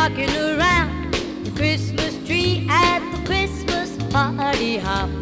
rocking around the Christmas tree at the Christmas party hop.